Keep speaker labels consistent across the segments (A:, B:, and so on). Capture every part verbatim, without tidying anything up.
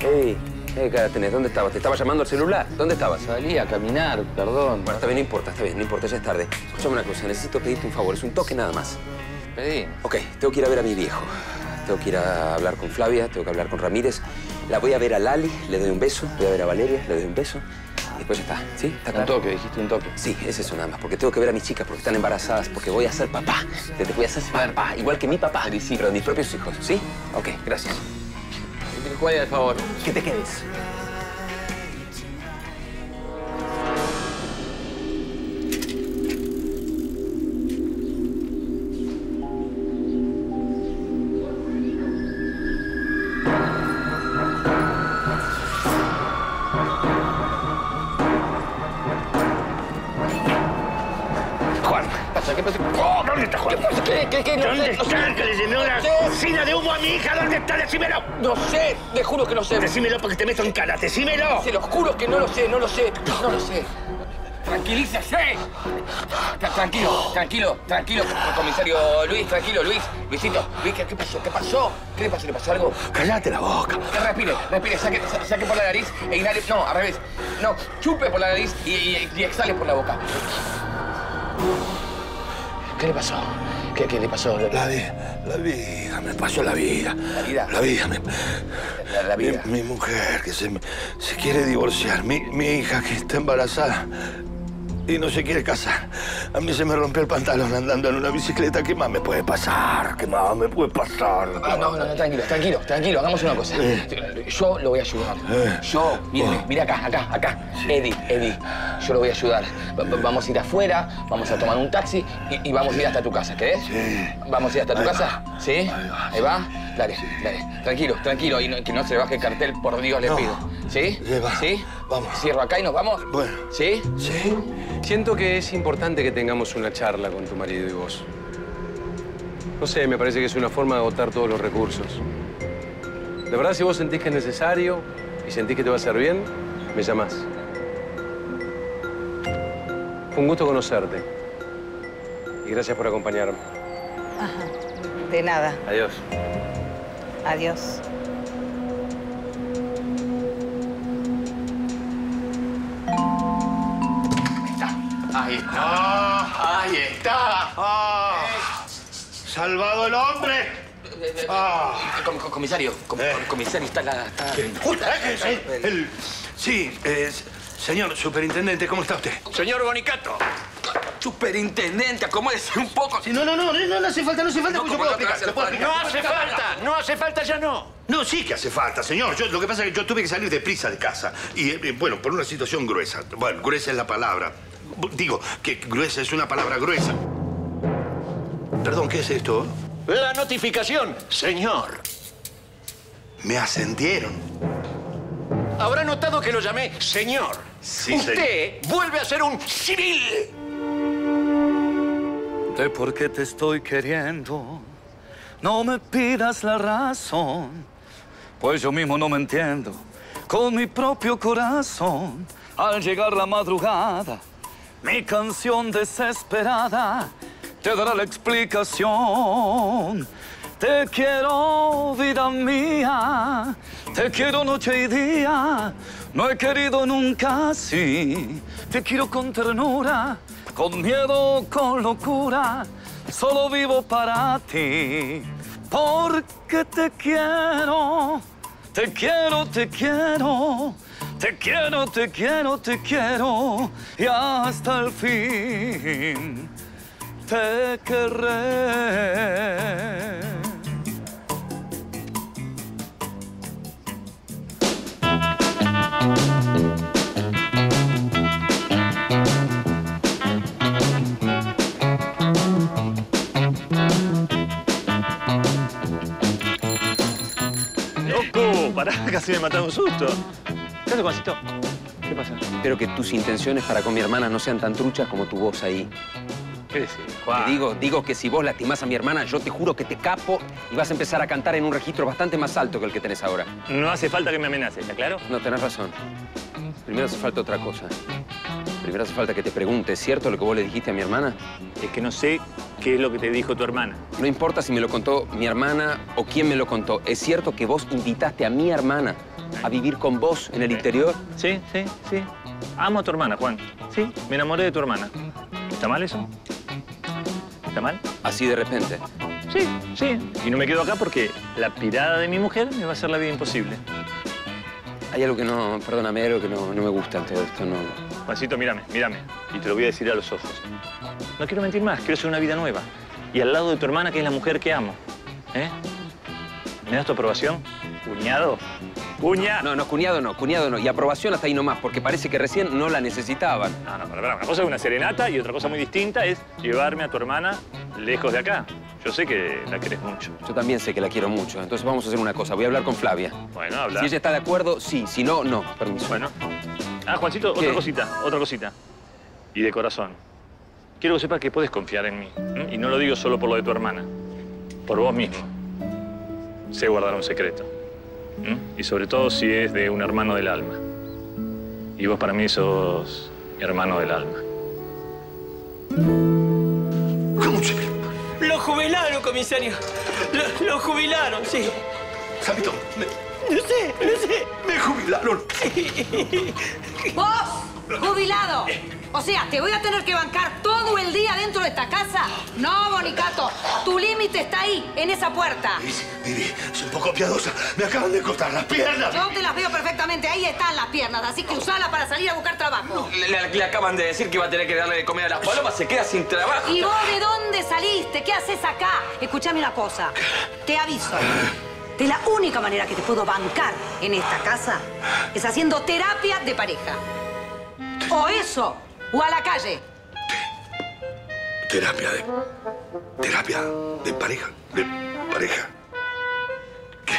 A: Ey, ey, ¿qué tenés? ¿Dónde estabas? ¿Te estaba llamando al celular? ¿Dónde estabas?
B: Salí a caminar, perdón.
A: Bueno, está bien, no importa, está bien, no importa, ya es tarde. Escúchame una cosa, necesito pedirte un favor, es un toque nada más.
B: Pedí.
A: Ok, tengo que ir a ver a mi viejo. Tengo que ir a hablar con Flavia, tengo que hablar con Ramírez. La voy a ver a Lali, le doy un beso. Voy a ver a Valeria, le doy un beso. Y después ya está, ¿sí? ¿Está claro?
B: Un toque, dijiste un toque.
A: Sí, es eso nada más, porque tengo que ver a mis chicas porque están embarazadas, porque voy a ser papá. Te, te voy a ser papá, igual que mi papá, sí, pero de mis propios hijos, ¿sí? Ok, gracias.
B: ¿Cuál es el favor?
A: Que te quedes.
B: ¿Qué pasa? Oh, ¿dónde está Juan? ¿Qué pasa? ¿Qué, qué, qué? No
C: ¿Dónde
B: sé,
C: está?
B: No
C: ¿Que le llenó una cocina de humo a mi hija? ¿Dónde está? ¡Decímelo!
B: No sé, te juro que no sé.
C: Decímelo porque te meto en cara. ¡Decímelo!
B: Se lo juro que no lo sé, no lo sé, no lo sé. Tranquilícese. Tra- Tranquilo, tranquilo, tranquilo, comisario Luis, tranquilo, Luis. Luisito, Luis, ¿qué, qué pasó? ¿Qué pasó? ¿Qué le pasó? ¿Le pasó algo?
C: ¡Cállate la boca!
B: Respire, respire, saque, sa- saque por la nariz e inhale. No, al revés. No, chupe por la nariz y, y, y exhale por la boca. ¿Qué le pasó? ¿Qué, qué le pasó?
C: La vida, la vida, me pasó la vida.
B: ¿La vida?
C: La vida, me...
B: La, la vida.
C: Mi, mi mujer que se, se quiere divorciar, mi, mi hija que está embarazada y no se quiere casar. A mí se me rompió el pantalón andando en una bicicleta. ¿Qué más me puede pasar? ¿Qué más me puede pasar?
B: Ah, no, no, no, tranquilo, tranquilo, tranquilo. Hagamos una cosa.
C: Eh.
B: Yo lo voy a ayudar.
C: Eh.
B: Yo, mire,
C: Oh.
B: mire acá, acá, acá. Eddie, Eddie, yo lo voy a ayudar. Va- va- vamos a ir afuera, vamos a tomar un taxi y, y vamos a ir hasta tu casa, ¿querés?
C: Sí.
B: ¿Vamos a ir hasta tu
C: Ahí
B: casa?
C: va.
B: ¿Sí?
C: Ahí va,
B: Ahí va. Dale, dale. Tranquilo, tranquilo. Y no- que no se le baje el cartel, por Dios, le
C: No.
B: pido. ¿Sí?
C: Sí, va.
B: ¿Sí?
C: Vamos.
B: Cierro acá y nos vamos.
C: Bueno.
B: ¿Sí?
C: ¿Sí?
A: Siento que es importante que tengamos una charla con tu marido y vos. No sé, me parece que es una forma de agotar todos los recursos. De verdad, si vos sentís que es necesario y sentís que te va a hacer bien, me llamás. Fue un gusto conocerte. Y gracias por acompañarme.
D: Ajá. De nada.
A: Adiós.
D: Adiós.
B: Ahí está. Ahí está.
C: ¡Ah! ¡Salvado el hombre! Ah.
B: Com- com- comisario, com-
C: Eh.
B: comisario, está la... Está...
C: El- el- sí, eh, señor superintendente, ¿cómo está usted?
B: Señor Bonicato. Superintendente, acomódese un poco.
C: Sí, no, no, no, no, no hace falta, no hace falta,
B: No,
C: porque yo
B: como
C: puedo
B: no,
C: explicar,
B: que
C: lo puedo
B: hace
C: explicar.
E: No hace falta, no hace falta ya no.
C: No, sí que hace falta, señor. Yo, lo que pasa es que yo tuve que salir deprisa de casa. Y, eh, bueno, por una situación gruesa. Bueno, gruesa es la palabra. Digo, que gruesa es una palabra gruesa. Perdón, ¿qué es esto?
E: La notificación, señor.
C: Me ascendieron.
E: Habrá notado que lo llamé señor.
C: Sí,
E: Usted vuelve a ser un civil.
F: De por qué te estoy queriendo, no me pidas la razón, pues yo mismo no me entiendo con mi propio corazón. Al llegar la madrugada, mi canción desesperada te dará la explicación. Te quiero, vida mía, te quiero noche y día, no he querido nunca así. Te quiero con ternura, con miedo, con locura, solo vivo para ti. Porque te quiero, te quiero, te quiero, te quiero, te quiero, te quiero, y hasta el fin te querré.
E: Loco, pará, casi me mataron un susto. ¿Qué hace, Juancito? ¿Qué pasa?
A: Espero que tus intenciones para con mi hermana no sean tan truchas como tu voz ahí.
E: ¿Qué decís,
A: Te digo, digo que si vos lastimás a mi hermana, yo te juro que te capo y vas a empezar a cantar en un registro bastante más alto que el que tenés ahora.
E: No hace falta que me amenaces, ¿está claro?
A: No, tenés razón. Primero hace falta otra cosa. Primero hace falta que te pregunte, ¿es cierto lo que vos le dijiste a mi hermana?
E: Es que no sé qué es lo que te dijo tu hermana.
A: No importa si me lo contó mi hermana o quién me lo contó. ¿Es cierto que vos invitaste a mi hermana
G: a vivir con vos en el
E: Sí.
G: interior?
E: Sí, sí, sí. Amo a tu hermana, Juan. Sí, me enamoré de tu hermana. ¿Está mal eso? ¿Está mal?
G: Así de repente.
E: Sí, sí. Y no me quedo acá porque la pirada de mi mujer me va a hacer la vida imposible.
G: Hay algo que no, perdóname, hay algo que no, no me gusta en todo esto, no.
E: Juancito, mírame, mírame. Y te lo voy a decir a los ojos. No quiero mentir más, quiero hacer una vida nueva. Y al lado de tu hermana, que es la mujer que amo. ¿Eh? ¿Me das tu aprobación? ¿Cuñado? ¡Cuña!
G: No, no, cuñado no, cuñado no. Y aprobación hasta ahí nomás, porque parece que recién no la necesitaban.
E: No, no, pero, pero una cosa es una serenata y otra cosa muy distinta es llevarme a tu hermana lejos de acá. Yo sé que la querés mucho.
G: Yo también sé que la quiero mucho. Entonces vamos a hacer una cosa. Voy a hablar con Flavia.
E: Bueno, habla.
G: Si ella está de acuerdo, sí. Si no, no. Permiso.
E: Bueno. Ah, Juancito,
G: ¿Qué?
E: otra cosita, otra cosita. Y de corazón. Quiero que sepas que puedes confiar en mí. ¿m? Y no lo digo solo por lo de tu hermana. Por vos mismo. Sé guardar un secreto. ¿m? Y sobre todo si es de un hermano del alma. Y vos para mí sos mi hermano del alma.
C: ¿Cómo se...?
H: Lo jubilaron, comisario. Lo, lo jubilaron, sí.
C: Samito, me,
H: No sé, no sé.
C: me jubilaron.
I: ¡Vos! ¡Jubilado! O sea, ¿te voy a tener que bancar todo el día dentro de esta casa? No, Bonicato. Tu límite está ahí, en esa puerta.
C: Vivi, soy un poco piadosa. Me acaban de cortar las piernas.
I: Yo te las veo perfectamente. Ahí están las piernas. Así que usala para salir a buscar trabajo.
B: Le, le- le acaban de decir que iba a tener que darle de comer a las palomas, se queda sin trabajo.
I: ¿Y vos de dónde saliste? ¿Qué haces acá? Escuchame una cosa. Te aviso. De la única manera que te puedo bancar en esta casa es haciendo terapia de pareja. O eso, o a la calle.
C: Terapia de... Terapia de pareja. De pareja. ¿Qué?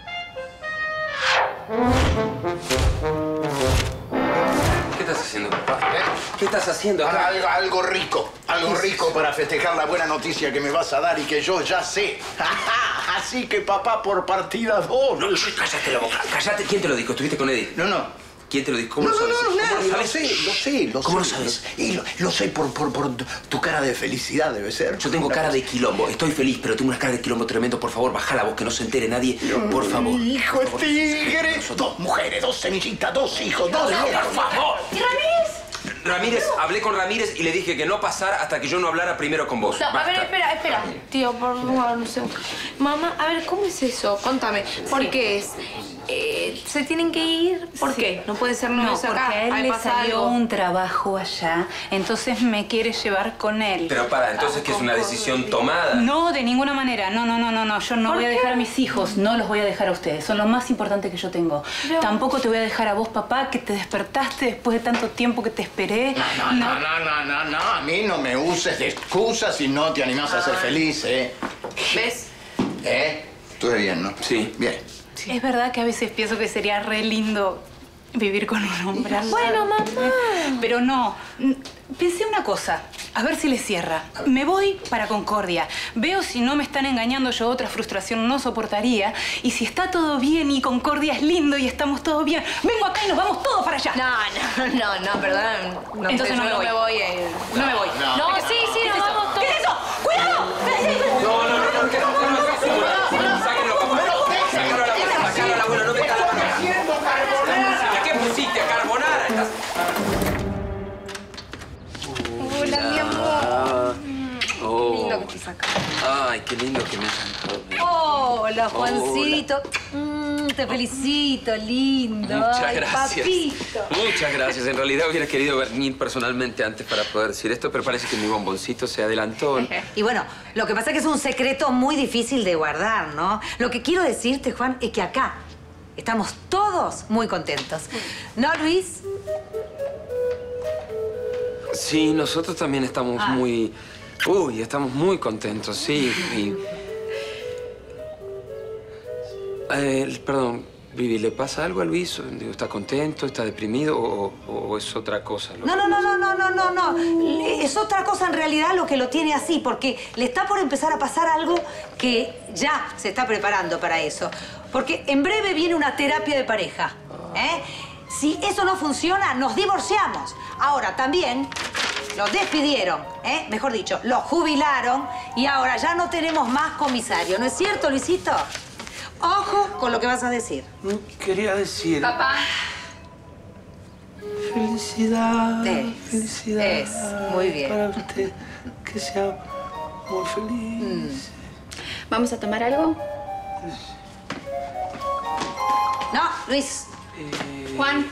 G: ¿Qué estás haciendo, papá? ¿Qué estás haciendo acá?
J: Algo, algo rico, algo rico para festejar la buena noticia que me vas a dar y que yo ya sé. Así que papá, por partida dos.
G: No, cállate la boca. Cállate. ¿Quién te lo dijo? ¿Estuviste con Eddie?
J: No, no.
G: ¿Quién te lo dijo? ¿Cómo
J: No,
G: lo
J: no,
G: sabes?
J: no,
G: ¿Cómo
J: no,
G: lo
J: lo
G: sabes?
J: sé, lo sé, lo
G: ¿Cómo
J: sé.
G: lo sabes?
J: Y lo, lo sé por, por, por tu- tu cara de felicidad, debe ser.
G: Yo tengo cara de quilombo. Estoy feliz, pero tengo una cara de quilombo tremendo. Por favor, baja la voz, que no se entere nadie. Por favor.
J: Hijo
G: Por
J: de
G: favor.
J: tigre.
G: Nosotros-
J: Dos mujeres, dos semillitas, dos hijos, dos...
G: No, por favor.
I: ¿Y Ramírez?
G: Ramírez, hablé con Ramírez y le dije que no pasara hasta que yo no hablara primero con vos.
K: No, a ver,
G: Basta.
K: espera, espera. Tío, por favor, no sé. Mamá, a ver, ¿cómo es eso? Contame. ¿Por qué es? Eh, ¿Se tienen que ir? ¿Por
L: Sí.
K: qué? ¿No pueden ser
L: No,
K: novios
L: porque
K: acá?
L: a él
K: Ahí
L: le
K: pasa
L: salió
K: algo.
L: un trabajo allá, entonces me quiere llevar con él.
G: Pero para, entonces que es una decisión tomada.
L: No, de ninguna manera. No, no, no, no, no. Yo no
K: ¿Por
L: voy a
K: qué?
L: dejar a mis hijos. No los voy a dejar a ustedes. Son lo más importante que yo tengo.
K: Pero-
L: Tampoco te voy a dejar a vos, papá, que te despertaste después de tanto tiempo que te esperé.
J: No, no, no, no, no, no. A mí no me uses de excusas si no te animás a ser feliz, ¿eh?
K: ¿Ves?
J: ¿Eh? Estuve bien, ¿no?
G: Sí.
J: Bien.
L: Es verdad que a veces pienso que sería re lindo vivir con un hombre. al
K: Bueno,
L: lado.
K: mamá.
L: Pero no. N- Pensé una cosa. A ver si le cierra. Me voy para Concordia. Veo si no me están engañando. Yo otra frustración no soportaría. Y si está todo bien y Concordia es lindo y estamos todos bien, vengo acá y nos vamos todos para allá.
K: No, no, no, no, perdón. No,
L: Entonces
K: yo
L: no me voy.
K: me voy. eh.
L: No me voy.
J: No.
K: No, sí, sí,
L: ¿Qué es
K: nos
L: eso?
K: vamos todos.
L: ¿Qué es eso? ¡Cuidado!
G: No, no, no, no, que no, que no, que no. Sáquenlo, papá. Sácalo a la abuela, sácalo a la abuela, no me cagas la ¿A qué pusiste a carbonara? Estás...
K: Hola, mi amor.
G: Ah, oh.
K: Lindo que estés acá.
G: Ay, qué lindo que me has dado.
I: Hola, Juancito. Mm, te felicito, lindo.
G: Muchas
I: Ay,
G: gracias.
I: papito.
G: Muchas gracias. En realidad hubiera querido venir personalmente antes para poder decir esto, pero parece que mi bomboncito se adelantó.
I: Y bueno, lo que pasa es que es un secreto muy difícil de guardar, ¿no? Lo que quiero decirte, Juan, es que acá estamos todos muy contentos. ¿No, Luis?
G: Sí, nosotros también estamos
I: Ah.
G: muy... Uy, estamos muy contentos, sí. Y... Eh, perdón, Vivi, ¿le pasa algo a Luis? Digo, ¿está contento? ¿Está deprimido? ¿O, o- o es otra cosa? lo
I: No,
G: que-
I: no, no, no, no, no, no, no. Le- Es otra cosa en realidad lo que lo tiene así, porque le está por empezar a pasar algo que ya se está preparando para eso. Porque en breve viene una terapia de pareja, ¿eh? Si eso no funciona, nos divorciamos. Ahora, también lo despidieron, ¿eh? Mejor dicho, lo jubilaron y ahora ya no tenemos más comisario. ¿No es cierto, Luisito? Ojo con lo que vas a decir.
C: Quería decir...
K: Papá.
C: Felicidad,
I: Es,
C: felicidad.
I: es, muy bien.
C: Para usted, que sea muy feliz.
K: ¿Vamos a tomar algo?
I: No, Luis.
C: Eh...
K: Juan.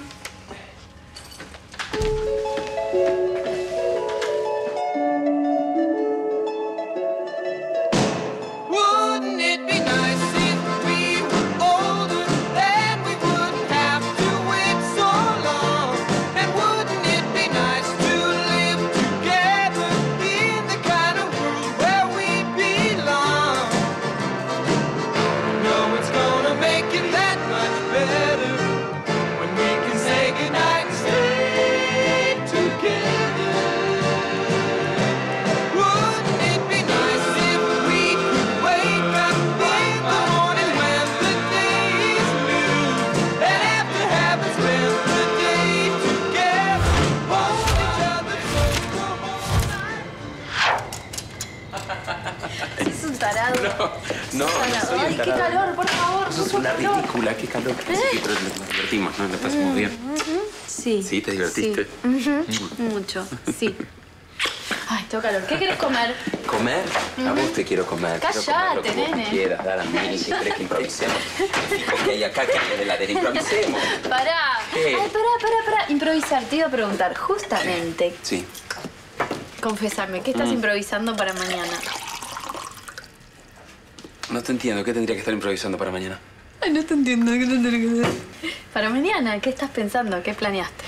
M: Wouldn't it be nice if we were older, then we wouldn't have to wait so long? And wouldn't it be nice to live together in the kind of world where we belong? No, it's gonna make it that much better when we can say goodnight and stay together. Wouldn't it be nice if we could wake up in the morning when the day is new, and after having spent the day together, hold each other close the whole night?
K: Es un tarado.
G: No, no soy
K: Ay,
G: un
K: qué
G: tarado.
K: calor, por favor.
G: Sos
K: mucho
G: una
K: calor.
G: ridícula, qué calor. Sí, pero nos divertimos, ¿no? Lo pasamos bien.
K: Sí.
G: ¿Sí? ¿Te divertiste?
K: Sí. Ujú. Mucho, sí. Ay, tengo calor. ¿Qué querés comer?
G: ¿Comer? A vos te quiero comer. Quiero comer lo que
K: Cállate,
G: vos
K: nene.
G: quieras, dar a mí. ¿Qué querés que improvisemos? Fijo que hay acá que hay en la heladera. Improvisemos.
K: Pará.
G: ¿Qué?
K: Ay, pará, pará, pará. Improvisar. Te iba a preguntar, justamente,
G: Sí.
K: confesame, ¿qué estás
G: Mm.
K: improvisando para mañana?
G: No te entiendo. ¿Qué tendría que estar improvisando para mañana?
K: Ay, no te entiendo. ¿Qué tendré que hacer? Para mañana, ¿qué estás pensando? ¿Qué planeaste?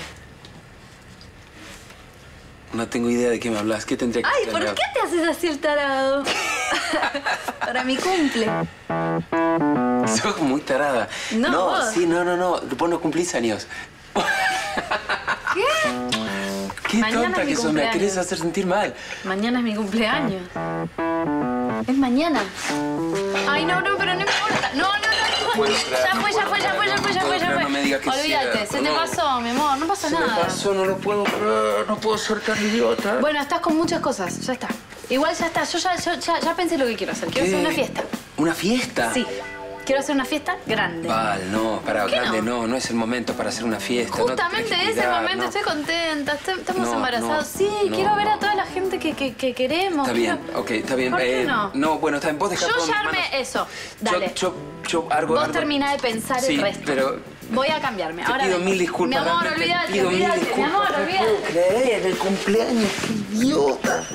G: No tengo idea de qué me hablas. ¿Qué tendría que
K: Ay, ¿por
G: planear?
K: qué te haces así el tarado? Para mi cumple.
G: Sos muy tarada.
K: No,
G: No,
K: vos.
G: sí, no, no, no. Vos no cumplís años.
K: ¿Qué?
G: Qué
K: Mañana
G: tonta
K: es mi
G: que sos. Me
K: cumpleaños.
G: querés hacer sentir mal.
K: Mañana es mi cumpleaños. Es mañana. Ay, no, no, pero no importa. No, no, no.
G: puedo
K: Ya
G: creer, no
K: fue, ya
G: puedo
K: fue, ya
G: creer,
K: fue, ya
G: no
K: fue, ya
G: puedo
K: fue, ya
G: creer,
K: fue.
G: no me digas que es
K: Olvídate,
G: cierto,
K: se te
G: no.
K: pasó, mi amor, no pasa
G: Se
K: nada.
G: me pasó, no lo puedo creer. No puedo ser tan idiota.
K: Bueno, estás con muchas cosas, ya está. Igual ya está, yo ya, yo ya, ya pensé lo que quiero hacer. Quiero
G: ¿Qué?
K: hacer una fiesta.
G: ¿Una fiesta?
K: Sí. Quiero hacer una fiesta grande.
G: Val, no, para
K: ¿Por qué
G: grande
K: no?
G: no? no, es el momento para hacer una fiesta. no te
K: Justamente
G: tenés que
K: es el
G: cuidar,
K: momento,
G: no.
K: estoy contenta, est- estamos
G: No,
K: embarazados.
G: no,
K: sí,
G: no,
K: quiero ver
G: no.
K: a toda la gente que, que, que queremos.
G: Está bien, ok, está bien.
K: ¿Por qué
G: Eh,
K: no?
G: No, bueno, está bien. Vos dejá
K: Yo
G: todo en
K: ya
G: mis
K: armé
G: manos.
K: eso. Dale.
G: Yo, yo, yo algo,
K: Vos
G: algo-
K: terminá de pensar
G: Sí,
K: el resto.
G: pero
K: Voy a cambiarme.
G: te
K: Ahora
G: pido
K: vengo.
G: mil disculpas.
K: Mi amor,
G: realmente,
K: olvídate,
G: te pido mil
K: olvídate. Mi
G: disculpas.
K: amor,
G: No puedo
K: olvídate.
G: creer el cumpleaños, qué idiota.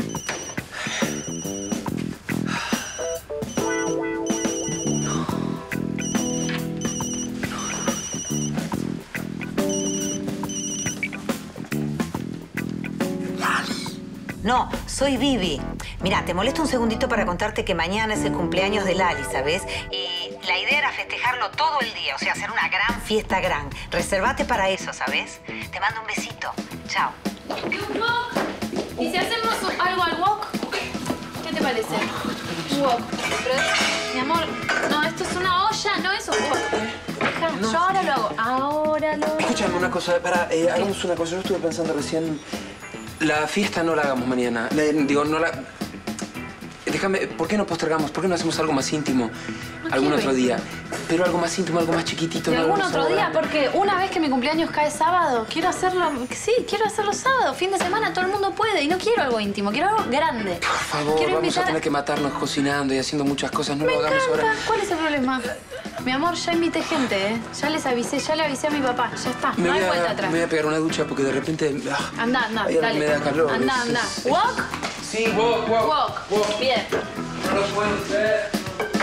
I: No, soy Vivi. Mira, te molesto un segundito para contarte que mañana es el cumpleaños de Lali, ¿sabes? Y la idea era festejarlo todo el día, o sea, hacer una gran fiesta gran. Reservate para eso, ¿sabes? Te mando un besito. Chao.
K: ¿Y un wok? ¿Y si hacemos un- algo al wok? ¿Qué te parece? Un wok. Pero, mi amor, no, esto es una olla, no es un wok. Deja, yo ahora lo hago. Ahora lo hago.
G: Escúchame una cosa, para, eh, hagamos una cosa. Yo estuve pensando recién. La fiesta no la hagamos mañana. La- digo, no la. Déjame, ¿por qué no postergamos? ¿Por qué no hacemos algo más íntimo? Algún
K: quiero
G: otro día. Pero algo más íntimo, algo más chiquitito.
K: ¿Y
G: no
K: algún
G: hagamos
K: otro
G: algo
K: día?
G: grande.
K: Porque una vez que mi cumpleaños cae sábado, quiero hacerlo... Sí, quiero hacerlo sábado, fin de semana, todo el mundo puede. Y no quiero algo íntimo, quiero algo grande.
G: Por favor,
K: quiero
G: vamos
K: invitar
G: a tener que matarnos cocinando y haciendo muchas cosas. No
K: Me
G: lo hagamos
K: encanta.
G: ahora.
K: ¿Cuál es el problema? Mi amor, ya invité gente, ¿eh? Ya les avisé, ya le avisé a mi papá. Ya está,
G: Me
K: no
G: voy,
K: hay vuelta
G: a,
K: atrás.
G: me voy a pegar una ducha porque de repente. ah,
K: Anda, anda,
G: hay algo
K: dale.
G: que me da calor.
K: Anda,
G: Es-
K: anda.
G: es-
K: ¿Walk?
G: Sí, walk, walk.
K: Walk. Bien.
G: No lo puedo hacer.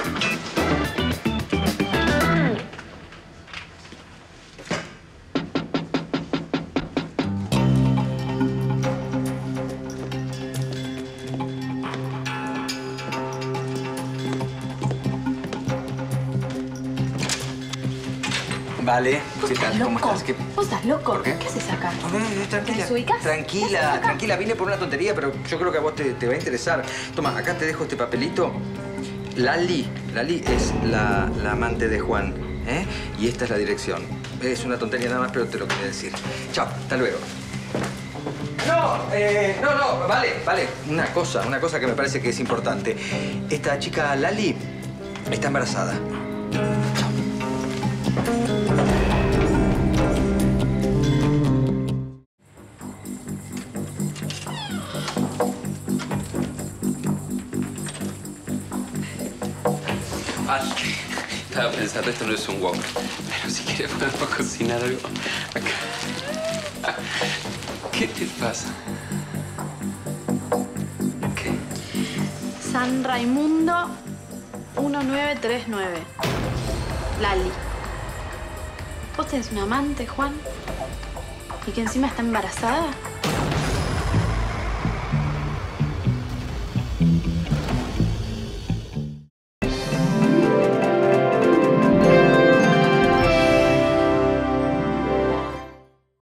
N: Vale, ¿qué tal? ¿Cómo
K: loco?
N: estás? ¿Qué...
K: ¿Vos estás loco?
N: ¿Por qué?
K: ¿Qué haces acá?
N: No, no, no, tranquila.
K: ¿Te desubicás? ¿Qué haces
N: Tranquila,
K: acá?
N: tranquila. Vine por una tontería, pero yo creo que a vos te, te va a interesar. Toma, acá te dejo este papelito. Lali, Lali es la, la amante de Juan, ¿eh? Y esta es la dirección. Es una tontería nada más, pero te lo quería decir. Chao, hasta luego. No, eh, no, no, vale, vale. Una cosa, una cosa que me parece que es importante. Esta chica Lali está embarazada.
G: Ah, estaba pensando, esto no es un wok. Pero si quieres podemos cocinar algo acá. ¿Qué te pasa? ¿Qué?
K: San Raimundo uno nueve tres nueve. Lali. ¿Vos tenés un amante, Juan? ¿Y que encima está embarazada?